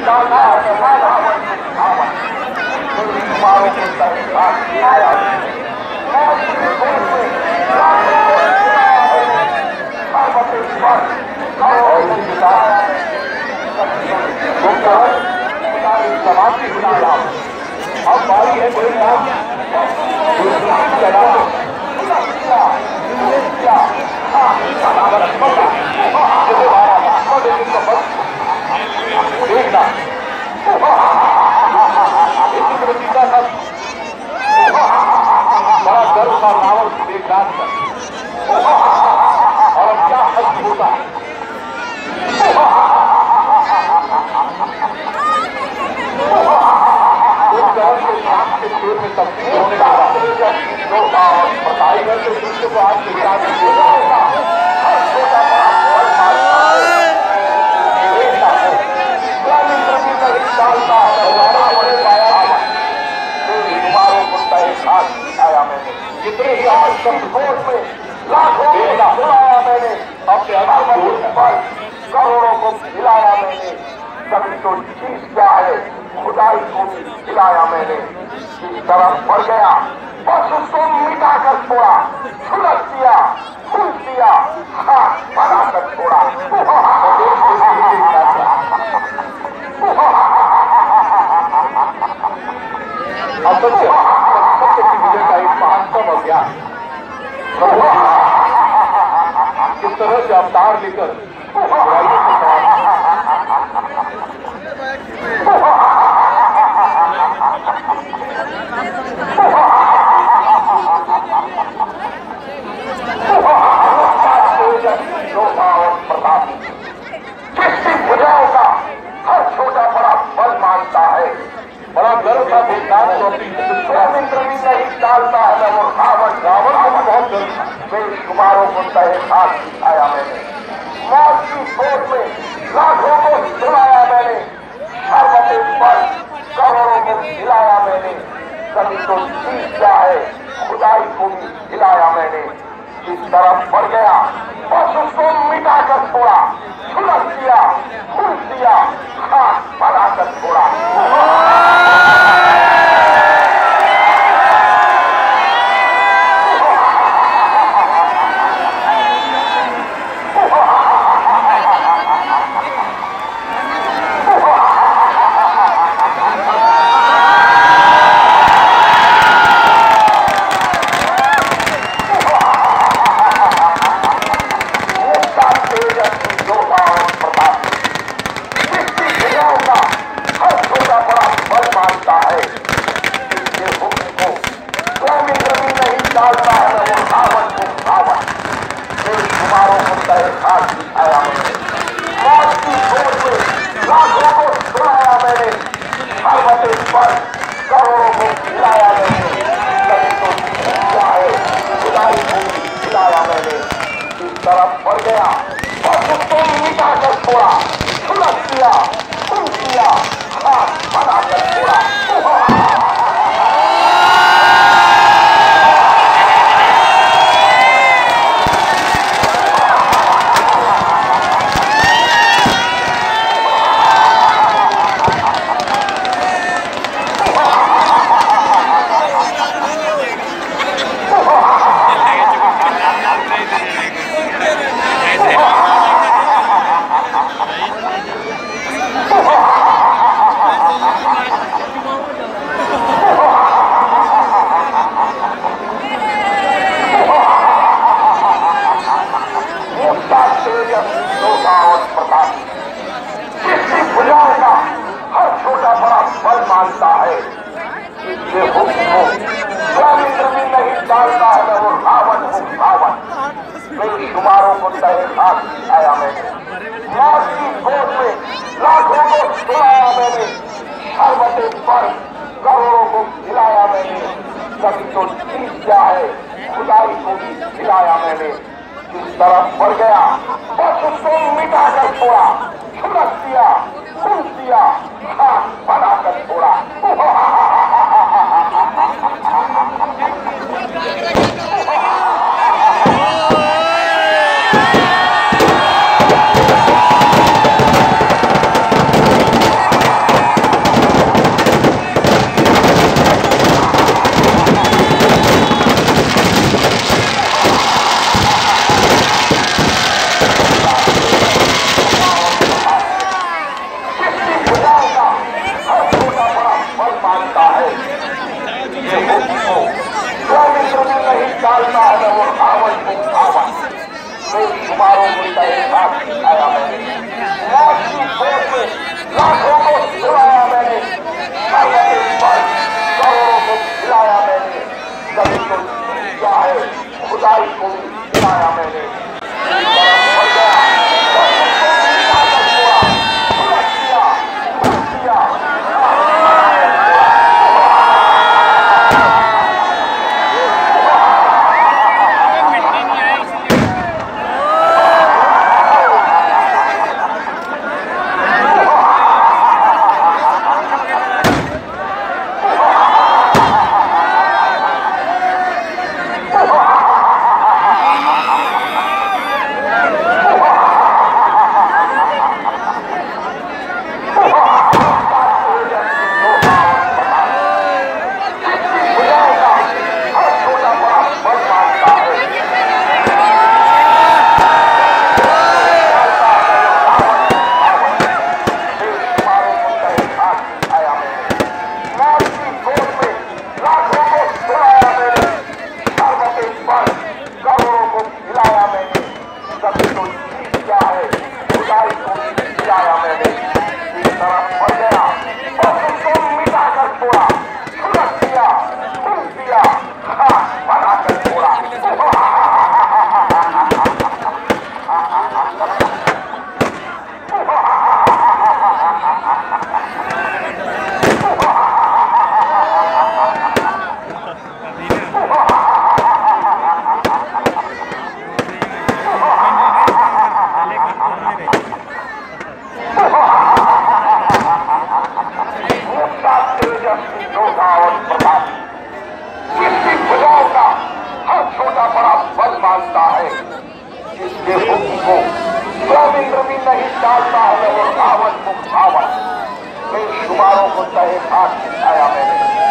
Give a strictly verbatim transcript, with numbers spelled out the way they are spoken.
अब बारी है कोई नाम देखना बड़ा गर्व का रावण देखना और क्या हस्त होता है के खेल में तब्दील होने का बताई गए तो दूसरे को आज के साथ जितने ही आज संतोष में लाखों हिलाया मैंने अपने अनुभव पर करोड़ों को हिलाया मैंने कभी तो चीज क्या है खुदाई को भी हिलाया मैंने इस तरफ बढ़ गया बस उसको मिटा कर छोड़ा छुलक दिया फूल दिया हाथ बना कर छोड़ा अब सत्य सत्य की विजय का एक महत्तम अज्ञान किस तरह से अवतार लेकर जिसकी भुजाओं का हर छोटा बड़ा बल मानता है बड़ा गर्व का देखना मित्र भी नहीं डालता है वो रावण रावण को भी बहुत गर्व बेशुमारों को तय हाथ आया मैंने मौत की खोज में लाखों को हिलाया मैंने शर्मते पर करोड़ों को हिलाया मैंने कभी तो चीज क्या है खुदाई को भी हिलाया मैंने इस तरफ बढ़ गया बस उसको मिटा कर छोड़ा छुलक दिया फूल दिया हाथ बना कर छोड़ा तरफ बढ़ गया बस उसको मिटा कर छोड़ा छुलक दिया फूल दिया हाथ बना कर छोड़ा मानता है इसलिए मित्र भी नहीं डालता है वो रावण को रावण बेशुमारों को तय हाथ आया मैंने मौत की गोद में लाखों को सुलाया मैंने शर्मते पर करोड़ों को हिलाया मैंने कभी तो चीज क्या है खुदाई को भी हिलाया मैंने इस तरफ बढ़ गया बस उसको मिटा कर छोड़ा छुलक दिया फूल दिया हाथ बना कर छोड़ा बेशुमारों को तहखाक सिखाया मैंने, मौत की खोज में लाखों को छुड़ाया मैंने, पर्वत पर करोड़ों को खिलाया मैंने, कभी तो क्या है खुदाई को भी खिलाया मैंने। मानता है, जिसके हुक्म को स्वयं इंद्र भी नहीं डालता है, वो रावण को रावण बेशुमारों को तहे खाक सिखाया मैंने।